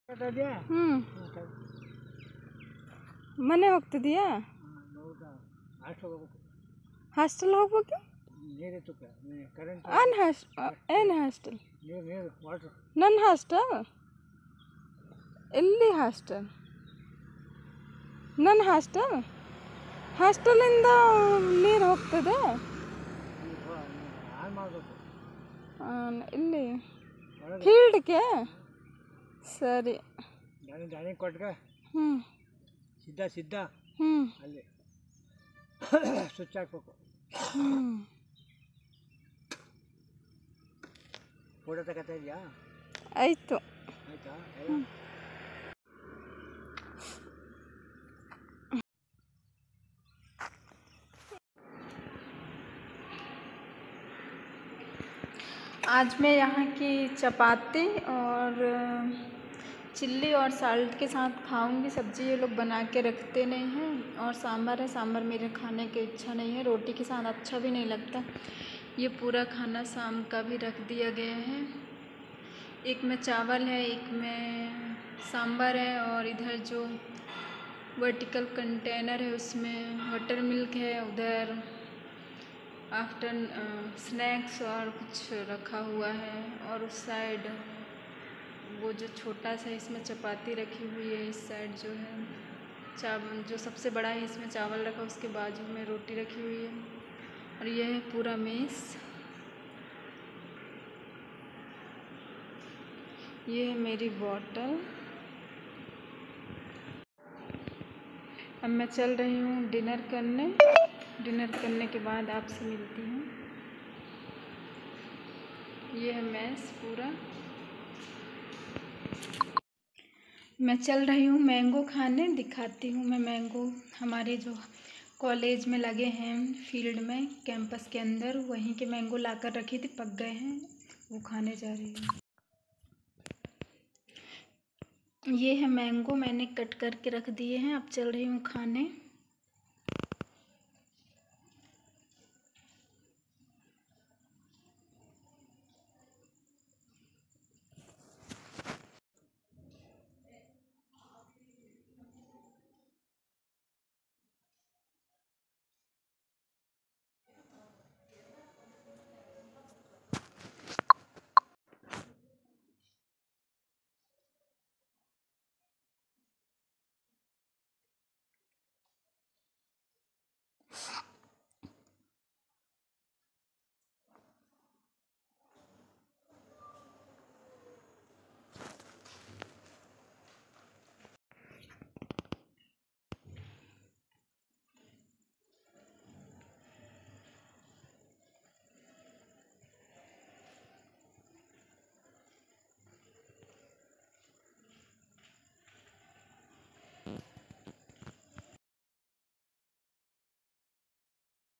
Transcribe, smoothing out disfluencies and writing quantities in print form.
ಮನೆ ಹೋಗ್ತಿದೀಯಾ? ಹಾಸ್ಟೆಲ್ ಹೋಗ್ಬೇಕು? ಏನು ಹಾಸ್ಟೆಲ್? ನನ್ನ ಹಾಸ್ಟೆಲ್ ಎಲ್ಲಿ? ಹಾಸ್ಟೆಲ್ ನನ್ನ ಹಾಸ್ಟೆಲಿಂದ ನೀರು ಹೋಗ್ತದೆ ಇಲ್ಲಿ ಫೀಲ್ಡ್ಗೆ? ಸರಿ. ಸಿದ್ಧ ಅಲ್ಲಿ ಸ್ವಿಚ್ ಹಾಕ್ಬೇಕು. ಫೋಟೋ ತಗೋತಾ ಇದೆಯಾ? ಆಯಿತು. ಆಯಿತಾ? आज मैं यहाँ की चपाती और चिल्ली और साल्ट के साथ खाऊंगी। सब्ज़ी ये लोग बना के रखते नहीं हैं। और सांभर है, सांभर मेरे खाने की इच्छा नहीं है, रोटी के साथ अच्छा भी नहीं लगता। ये पूरा खाना शाम का भी रख दिया गया है। एक में चावल है, एक में सांभर है, और इधर जो वर्टिकल कंटेनर है उसमें बटर मिल्क है, उधर आफ्टर स्नैक्स और कुछ रखा हुआ है। और उस साइड वो जो छोटा सा इसमें चपाती रखी हुई है, इस साइड जो है चावल, जो सबसे बड़ा है इसमें चावल रखा, उसके बाजू में रोटी रखी हुई है। और यह है पूरा मेस। ये है मेरी बॉटल। अब मैं चल रही हूँ डिनर करने। डिनर करने के बाद आपसे मिलती हूँ। ये है मेस पूरा। मैं चल रही हूँ मैंगो खाने, दिखाती हूँ मैं मैंगो। हमारे जो कॉलेज में लगे हैं फील्ड में, कैंपस के अंदर, वहीं के मैंगो लाकर रखी थी, पक गए हैं, वो खाने जा रही हूँ। ये है मैंगो, मैंने कट करके रख दिए हैं। अब चल रही हूँ खाने।